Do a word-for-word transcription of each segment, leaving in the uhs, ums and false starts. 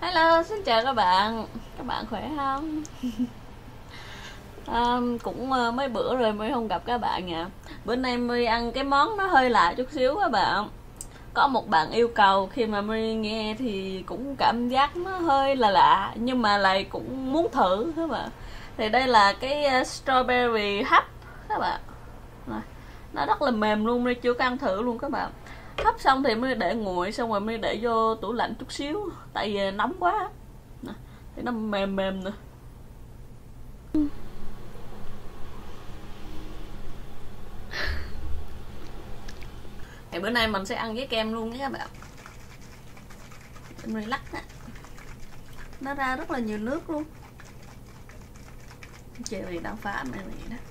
Hello, xin chào các bạn. Các bạn khỏe không? À, cũng uh, mấy bữa rồi mới không gặp các bạn nha. Bữa nay mới ăn cái món nó hơi lạ chút xíu các bạn. Có một bạn yêu cầu, khi mà mới nghe thì cũng cảm giác nó hơi là lạ, nhưng mà lại cũng muốn thử các bạn. Thì đây là cái uh, strawberry hấp các bạn. Nó rất là mềm luôn, mới chưa có ăn thử luôn các bạn. Hấp xong thì mới để nguội, xong rồi mới để vô tủ lạnh chút xíu, tại vì nóng quá thì nó mềm mềm nữa. Thì bữa nay mình sẽ ăn với kem luôn nhé các bạn. Mình lắc á, nó ra rất là nhiều nước luôn. Chị thì đang phá mẹ này đó.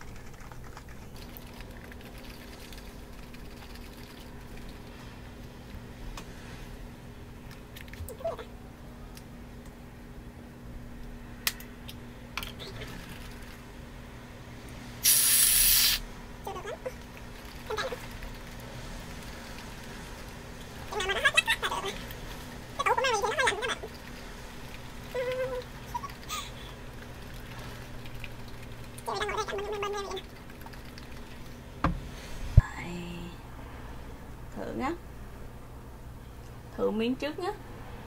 Thử nhá, thử miếng trước nhá.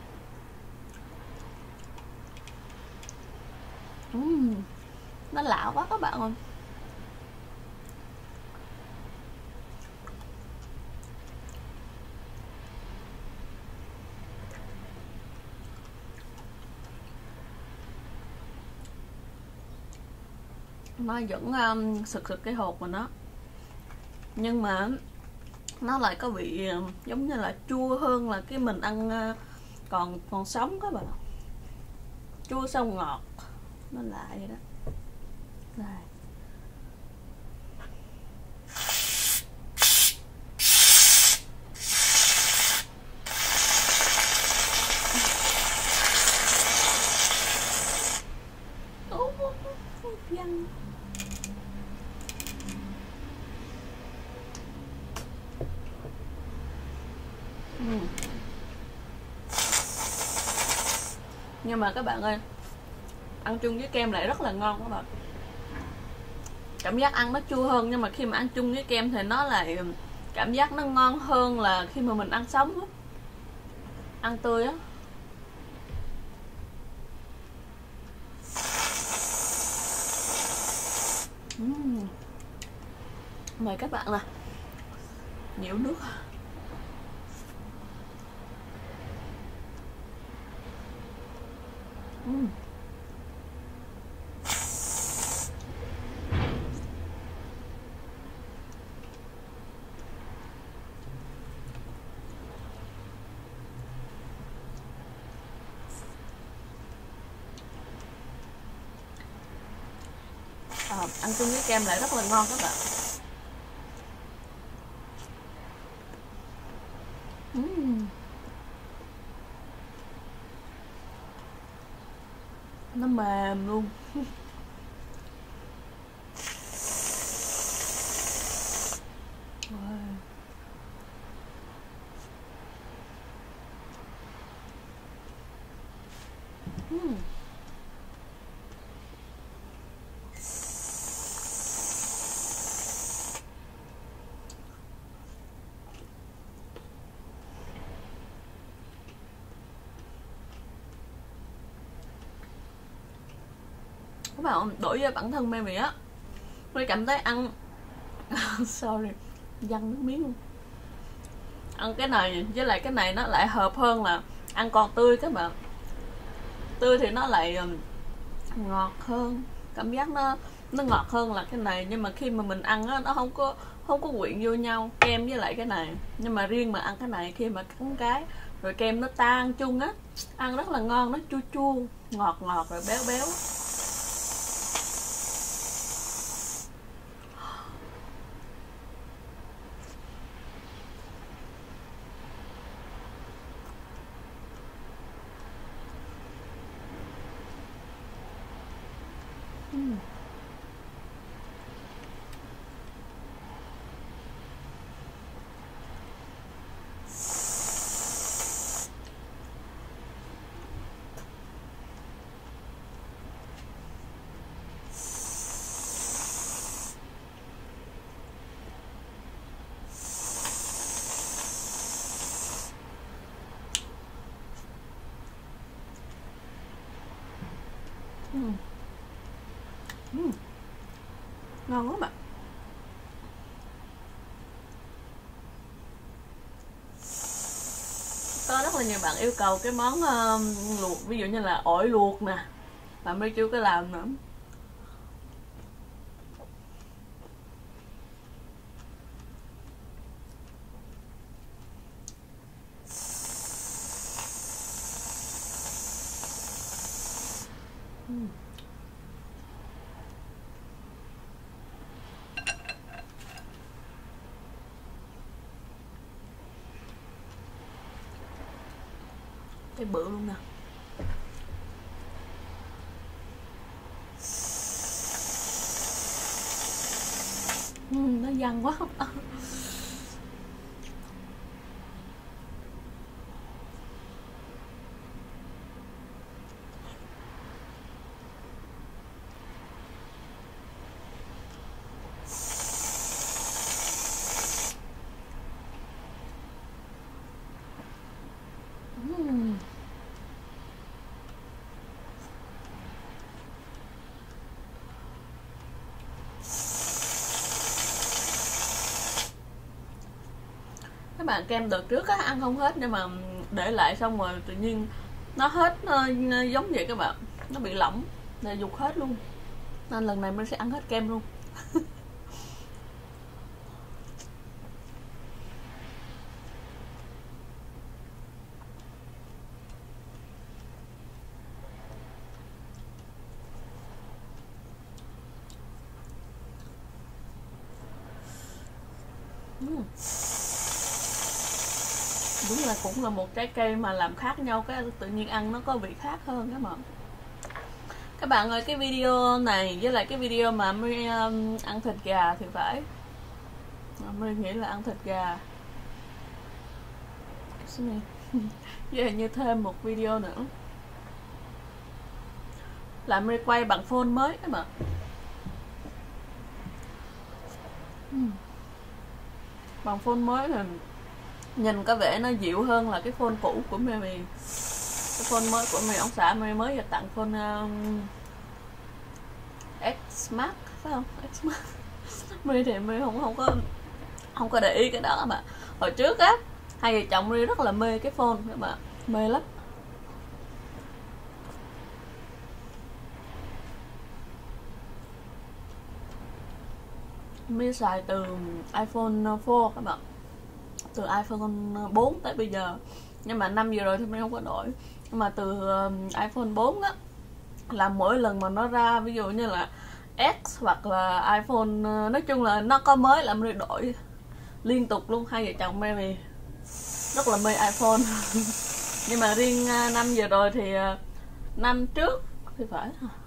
uhm, nó lạ quá các bạn ơi. Nó vẫn um, sực sực cái hột của nó, nhưng mà nó lại có vị uh, giống như là chua hơn là cái mình ăn uh, còn còn sống các bạn. Chua xong ngọt, nó lạ vậy đó. Đây. Văn. Ừ. Nhưng mà các bạn ơi, ăn chung với kem lại rất là ngon các bạn. Cảm giác ăn nó chua hơn, nhưng mà khi mà ăn chung với kem thì nó lại cảm giác nó ngon hơn là khi mà mình ăn sống á, ăn tươi á. uhm. Mời các bạn nè, nhiều nước. uhm. À, ăn chung với kem lại rất là ngon các bạn. uhm. Nó mềm luôn. uhm. Các bạn đổi cho bản thân mê mì á, tôi cảm thấy ăn sorry, văng nước miếng luôn. Ăn cái này với lại cái này nó lại hợp hơn là ăn còn tươi các bạn. Tươi thì nó lại ngọt hơn, cảm giác nó nó ngọt hơn là cái này. Nhưng mà khi mà mình ăn á, nó không có không có quyện vô nhau, kem với lại cái này. Nhưng mà riêng mà ăn cái này, khi mà cắn cái rồi kem nó tan chung á, ăn rất là ngon. Nó chua chua, ngọt ngọt rồi béo béo. uhm. uhm. Uhm. Ngon lắm ạ. Có rất là nhiều bạn yêu cầu cái món uh, luộc, ví dụ như là ổi luộc nè, mà mới chưa có làm nữa. uhm. Cái bự luôn nè. uhm, nó giăng quá. uhm. Các bạn, kem đợt trước á ăn không hết nhưng mà để lại xong rồi tự nhiên nó hết, nó giống vậy các bạn, nó bị lỏng là dục hết luôn, nên lần này mình sẽ ăn hết kem luôn. uhm. Đúng là cũng là một trái cây mà làm khác nhau, cái tự nhiên ăn nó có vị khác hơn các bạn. Các bạn ơi, cái video này với lại cái video mà mới um, ăn thịt gà thì phải, mới nghĩ là ăn thịt gà với hình như thêm một video nữa là mới quay bằng phone mới các bạn. uhm. Bằng phone mới thì nhìn có vẻ nó dịu hơn là cái phone cũ của mẹ mình. Cái phone mới của mẹ ông xã mẹ mới được tặng phone um, X Max phải không? X Max. Mẹ thì mẹ không không có không có để ý cái đó mà. Hồi trước á hai vợ chồng mẹ rất là mê cái phone các bạn, mê lắm. Mẹ xài từ iPhone bốn các bạn, từ iPhone bốn tới bây giờ, nhưng mà năm vừa rồi thì mình không có đổi. Nhưng mà từ iPhone bốn á là mỗi lần mà nó ra ví dụ như là X hoặc là iPhone, nói chung là nó có mới là mình đổi liên tục luôn. Hai vợ chồng mẹ rất là mê iPhone. Nhưng mà riêng năm vừa rồi thì năm trước thì phải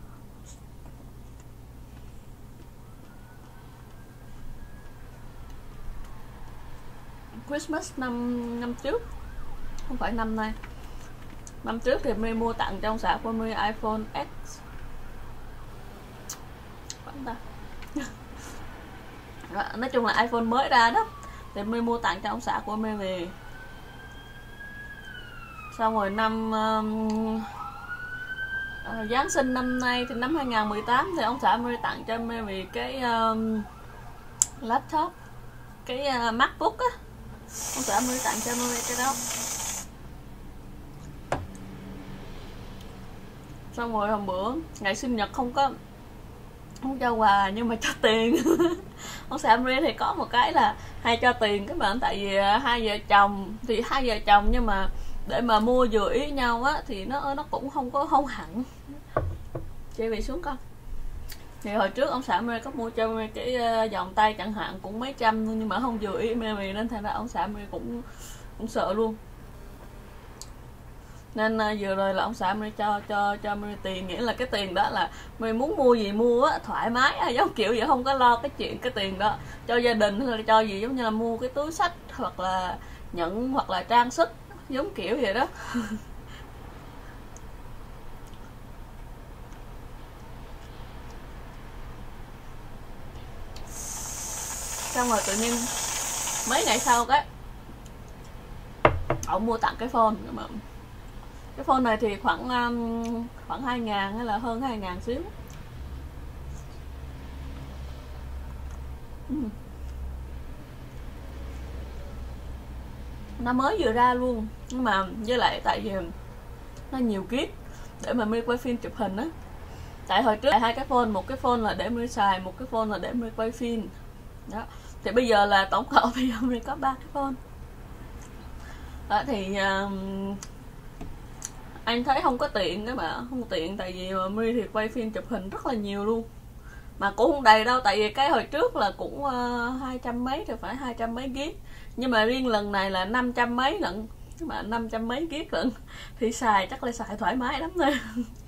Christmas năm năm trước, không phải năm nay. Năm trước thì My mua tặng cho ông xã của My iPhone X. Ta. Nói chung là iPhone mới ra đó thì My mua tặng cho ông xã của My về. Xong rồi năm um, uh, Giáng sinh năm nay thì năm hai không một tám thì ông xã My tặng cho My về cái um, laptop, cái uh, MacBook á. Ông xã My tặng cho My cái đó. Xong rồi hôm bữa ngày sinh nhật không có không cho quà nhưng mà cho tiền. Ông xã My thì có một cái là hay cho tiền các bạn, tại vì hai vợ chồng thì hai vợ chồng nhưng mà để mà mua vừa ý nhau á thì nó nó cũng không có không hẳn. Chị về xuống con. Thì hồi trước ông xã My có mua cho My cái vòng tay chẳng hạn cũng mấy trăm nhưng mà không vừa ý My nên thành ra ông xã My cũng cũng sợ luôn. Nên uh, vừa rồi là ông xã My cho cho cho My tiền, nghĩa là cái tiền đó là My muốn mua gì mua á, thoải mái á, giống kiểu vậy, không có lo cái chuyện cái tiền đó cho gia đình hay là cho gì, giống như là mua cái túi xách hoặc là nhẫn hoặc là trang sức, giống kiểu vậy đó. Xong rồi tự nhiên mấy ngày sau cái ông mua tặng cái phone mà Cái phone này thì khoảng um, khoảng hai ngàn hay là hơn hai ngàn xíu. Ừ. Nó mới vừa ra luôn, nhưng mà với lại tại vì nó nhiều kiếp để mà My quay phim chụp hình á. Tại hồi trước hai cái phone, một cái phone là để My xài, một cái phone là để My quay phim đó. Thì bây giờ là tổng cộng bây giờ My có ba cái phone đó. Thì uh, anh thấy không có tiện các bạn, không tiện tại vì mà My thì quay phim chụp hình rất là nhiều luôn, mà cũng không đầy đâu, tại vì cái hồi trước là cũng uh, hai trăm mấy, thì phải hai trăm mấy gig, nhưng mà riêng lần này là năm trăm mấy lận, mà năm trăm mấy gig lận thì xài chắc là xài thoải mái lắm thôi.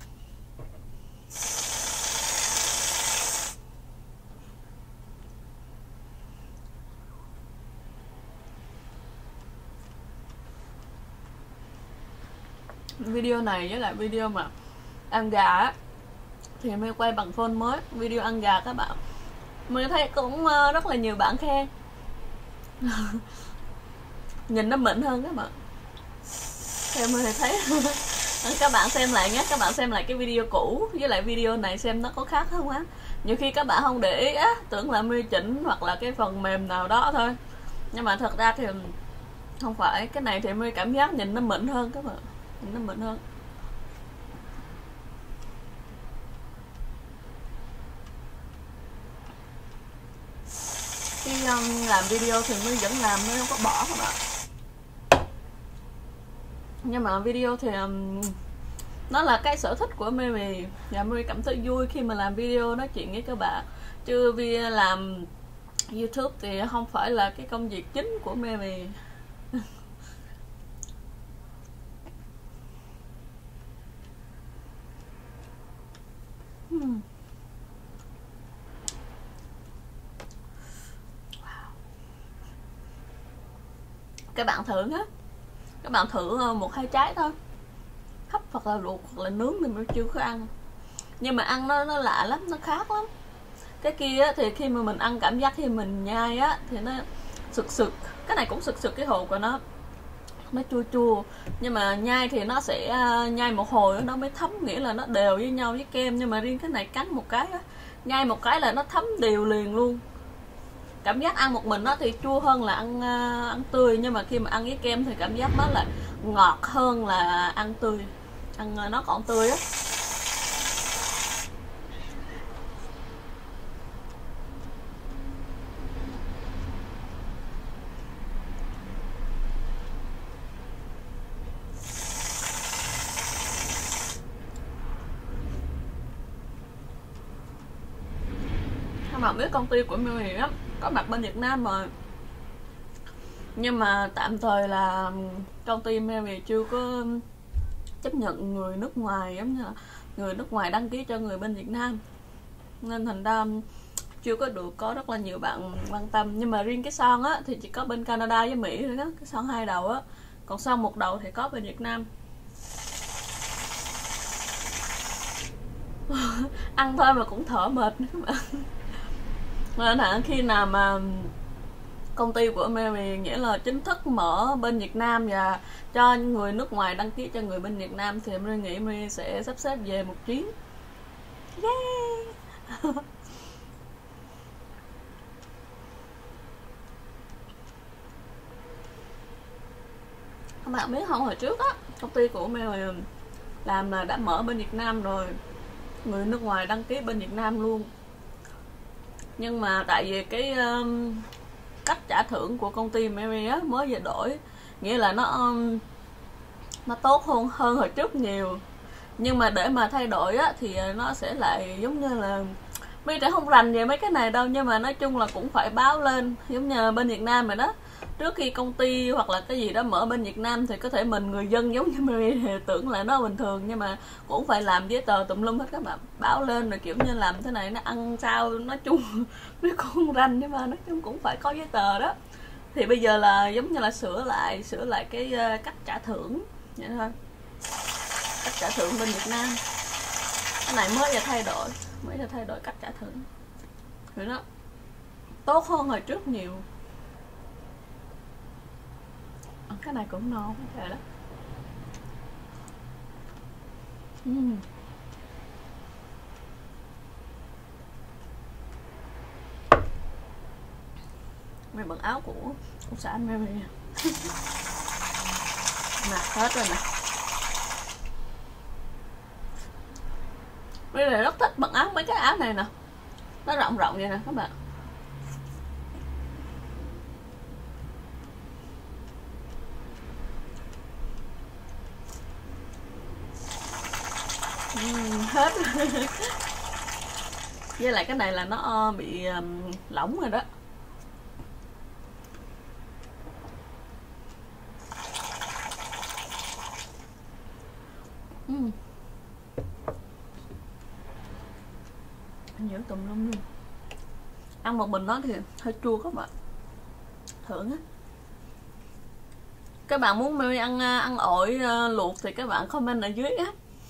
Video này với lại video mà ăn gà á thì My quay bằng phone mới. Video ăn gà các bạn, My thấy cũng rất là nhiều bạn khen. Nhìn nó mịn hơn các bạn. Theo My thì thấy các bạn xem lại nhé, các bạn xem lại cái video cũ với lại video này xem nó có khác không á. Nhiều khi các bạn không để ý á, tưởng là My chỉnh hoặc là cái phần mềm nào đó thôi, nhưng mà thật ra thì không phải. Cái này thì My cảm giác nhìn nó mịn hơn các bạn, nhìn nó mịn hơn. Khi um, làm video thì My vẫn làm, My không có bỏ các bạn. Nhưng mà video thì um, nó là cái sở thích của My, vì và My cảm thấy vui khi mà làm video nói chuyện với các bạn. Chứ vì làm YouTube thì không phải là cái công việc chính của My. Vì hmm. Các bạn thử nhé, các bạn thử một hai trái thôi, hấp hoặc là luộc hoặc là nướng thì mới chưa có ăn, nhưng mà ăn nó nó lạ lắm, nó khác lắm. Cái kia thì khi mà mình ăn cảm giác khi mình nhai á thì nó sực sực, cái này cũng sực sực cái hột của nó, nó chua chua, nhưng mà nhai thì nó sẽ nhai một hồi nó mới thấm, nghĩa là nó đều với nhau với kem. Nhưng mà riêng cái này cắn một cái á, nhai một cái là nó thấm đều liền luôn. Cảm giác ăn một mình nó thì chua hơn là ăn uh, ăn tươi, nhưng mà khi mà ăn với kem thì cảm giác nó là ngọt hơn là ăn tươi, ăn uh, nó còn tươi á. Các bạn biết công ty của My á có mặt bên Việt Nam rồi, nhưng mà tạm thời là công ty Mary chưa có chấp nhận người nước ngoài, giống như là người nước ngoài đăng ký cho người bên Việt Nam, nên thành ra chưa có được có rất là nhiều bạn quan tâm. Nhưng mà riêng cái son á thì chỉ có bên Canada với Mỹ thôi đó, cái son hai đầu á, còn son một đầu thì có bên Việt Nam. Ăn thôi mà cũng thở mệt nữa các bạn. Nên là khi nào mà công ty của Mary nghĩa là chính thức mở bên Việt Nam và cho người nước ngoài đăng ký cho người bên Việt Nam thì Mary nghĩ Mary sẽ sắp xếp về một chuyến. Yeah. Các bạn biết không, hồi trước á công ty của Mary làm là đã mở bên Việt Nam rồi, người nước ngoài đăng ký bên Việt Nam luôn. Nhưng mà tại vì cái um, cách trả thưởng của công ty Mary á mới vừa đổi, nghĩa là nó um, nó tốt hơn hơn hồi trước nhiều. Nhưng mà để mà thay đổi á thì nó sẽ lại giống như là My sẽ không rành về mấy cái này đâu, nhưng mà nói chung là cũng phải báo lên, giống như bên Việt Nam rồi đó. Trước khi công ty hoặc là cái gì đó mở bên Việt Nam thì có thể mình người dân giống như Mary thì tưởng là nó bình thường, nhưng mà cũng phải làm giấy tờ tùm lum hết các bạn, báo lên rồi kiểu như làm thế này nó ăn sao, nói chung nó cũng không rành, nhưng mà nói chung cũng phải có giấy tờ đó. Thì bây giờ là giống như là sửa lại sửa lại cái cách trả thưởng vậy thôi, cách trả thưởng bên Việt Nam cái này mới là thay đổi, mới là thay đổi cách trả thưởng thì nó tốt hơn hồi trước nhiều. Cái này cũng ngon trời đó. uhm. Mày bận áo của ông xã anh Mary nè, hết rồi nè. Mary rất thích bận áo, mấy cái áo này nè, nó rộng rộng vậy nè các bạn. uhm, hết với lại cái này là nó bị um, lỏng rồi đó. uhm. Nhớ tùm lum luôn. Ăn một mình nó thì hơi chua các bạn, thưởng á. Các bạn muốn Mary ăn ăn ổi uh, luộc thì các bạn comment ở dưới á.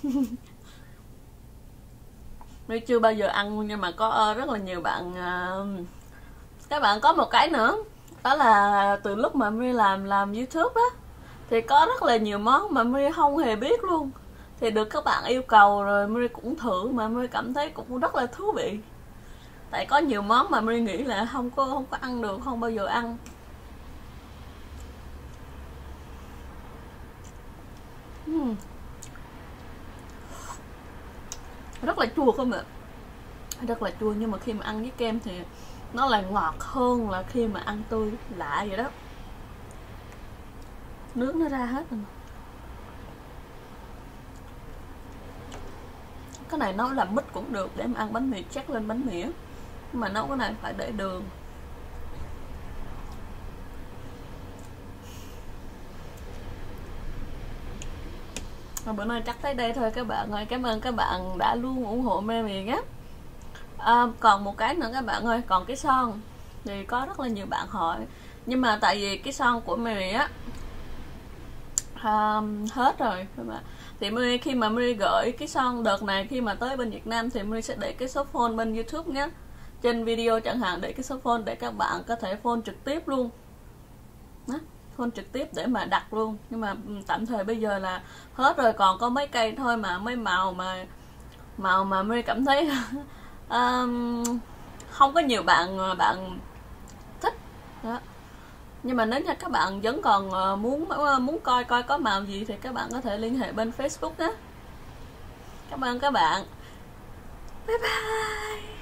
Mary chưa bao giờ ăn nhưng mà có uh, rất là nhiều bạn uh, các bạn có một cái nữa, đó là từ lúc mà Mary làm làm YouTube á thì có rất là nhiều món mà Mary không hề biết luôn, thì được các bạn yêu cầu rồi Mary cũng thử, mà Mary cảm thấy cũng rất là thú vị. Tại có nhiều món mà Mary nghĩ là không có không có ăn được, không bao giờ ăn. uhm. Rất là chua không ạ, rất là chua, nhưng mà khi mà ăn với kem thì nó là ngọt hơn là khi mà ăn tươi, lạ vậy đó. Nước nó ra hết rồi. Cái này nấu làm mít cũng được để mà ăn bánh mì chắc lên bánh mì á, nhưng mà nấu cái này phải để đường. Và bữa nay chắc tới đây thôi các bạn ơi. Cảm ơn các bạn đã luôn ủng hộ Mary nhé. À, còn một cái nữa các bạn ơi, còn cái son thì có rất là nhiều bạn hỏi, nhưng mà tại vì cái son của Mary á à, hết rồi các bạn. Thì Mary, khi mà Mary gửi cái son đợt này khi mà tới bên Việt Nam thì Mary sẽ để cái số phone bên YouTube nhé, trên video chẳng hạn, để cái số phone để các bạn có thể phone trực tiếp luôn đó, phone trực tiếp để mà đặt luôn. Nhưng mà tạm thời bây giờ là hết rồi, còn có mấy cây thôi, mà mấy màu mà màu mà Mary cảm thấy um, không có nhiều bạn bạn thích đó. Nhưng mà nếu như các bạn vẫn còn muốn muốn coi coi có màu gì thì các bạn có thể liên hệ bên Facebook đó. Cảm ơn các bạn, bye bye.